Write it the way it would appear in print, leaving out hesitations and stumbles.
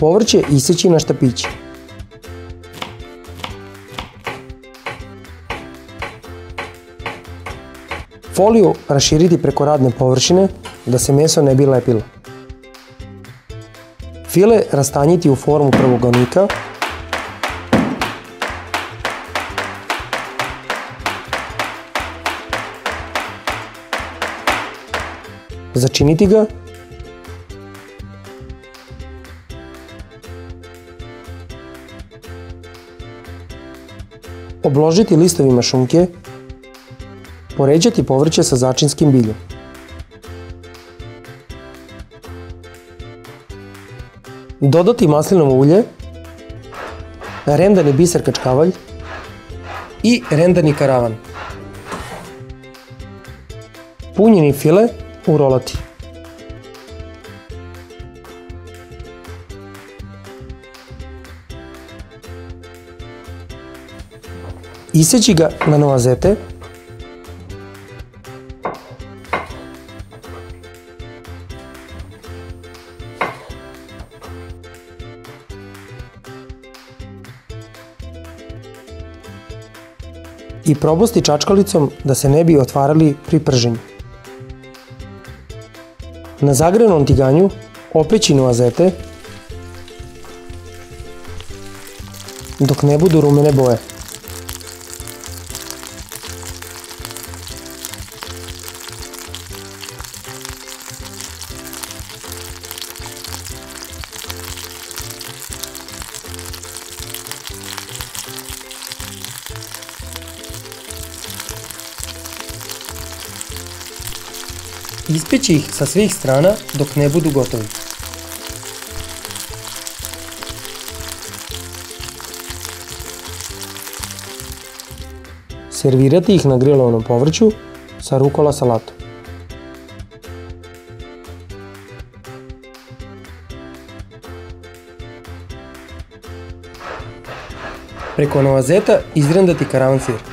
Povrće iseći na štapiće. Foliju raširiti preko radne površine da se meso ne bi lepilo. File rastanjiti u formu prvoganika. Začiniti ga. Obložiti listovima šunke. Poređati povrće sa začinskim biljem. Dodati maslinovo ulje, rendani biser kačkavalj i rendani karavan. Punjeni file urolati. Iseći ga na noazete. I probosti čačkalicom da se ne bi otvarali pri prženju. Na zagrejanom tiganju opeći noazete dok ne budu rumene boje. Ispeći ih sa svih strana dok ne budu gotovi. Servirati ih na grilovanom povrću sa rukola salatom. Preko noazeta izrendati karavan sir.